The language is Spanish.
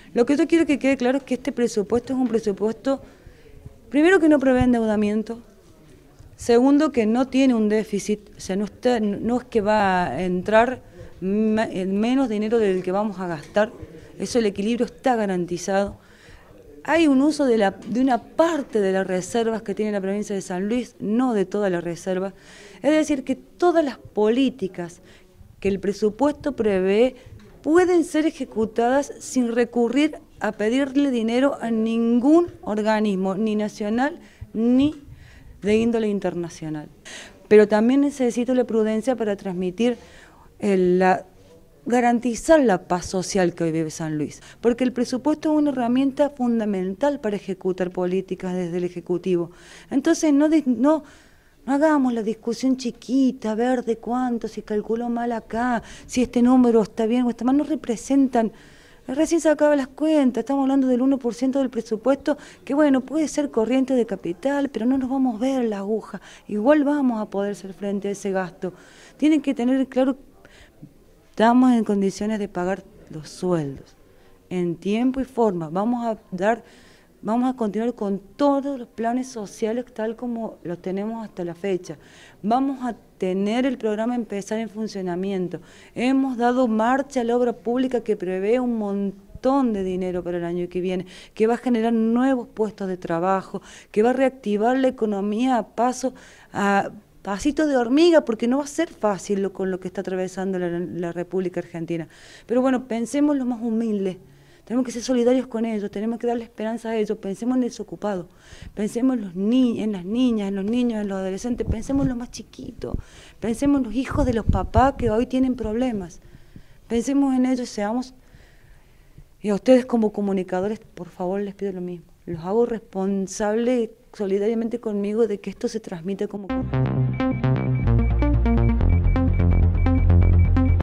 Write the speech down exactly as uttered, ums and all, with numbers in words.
Lo que yo quiero que quede claro es que este presupuesto es un presupuesto, primero, que no prevé endeudamiento, segundo, que no tiene un déficit, o sea, no, está, no es que va a entrar menos dinero del que vamos a gastar, eso, el equilibrio está garantizado. Hay un uso de, la, de una parte de las reservas que tiene la provincia de San Luis, no de toda la reserva. Es decir, que todas las políticas que el presupuesto prevé pueden ser ejecutadas sin recurrir a pedirle dinero a ningún organismo, ni nacional ni de índole internacional. Pero también necesito la prudencia para transmitir el, la garantizar la paz social que hoy vive San Luis, porque el presupuesto es una herramienta fundamental para ejecutar políticas desde el Ejecutivo. Entonces no, no, no hagamos la discusión chiquita, a ver de cuánto, si calculó mal acá, si este número está bien o está mal, no representan. Recién sacaba las cuentas, estamos hablando del uno por ciento del presupuesto, que bueno, puede ser corriente de capital, pero no nos vamos a ver la aguja, igual vamos a poder hacer frente a ese gasto. Tienen que tener claro, estamos en condiciones de pagar los sueldos en tiempo y forma. Vamos a dar, vamos a continuar con todos los planes sociales tal como los tenemos hasta la fecha. Vamos a tener el programa empezar en funcionamiento. Hemos dado marcha a la obra pública que prevé un montón de dinero para el año que viene, que va a generar nuevos puestos de trabajo, que va a reactivar la economía a paso a pasito de hormiga, porque no va a ser fácil lo, con lo que está atravesando la, la República Argentina. Pero bueno, pensemos los más humildes, tenemos que ser solidarios con ellos, tenemos que darle esperanza a ellos, pensemos en el desocupado, pensemos en, los ni en las niñas, en los niños, en los adolescentes, pensemos en los más chiquitos, pensemos en los hijos de los papás que hoy tienen problemas, pensemos en ellos, seamos, y a ustedes como comunicadores, por favor les pido lo mismo, los hago responsables solidariamente conmigo de que esto se transmite como...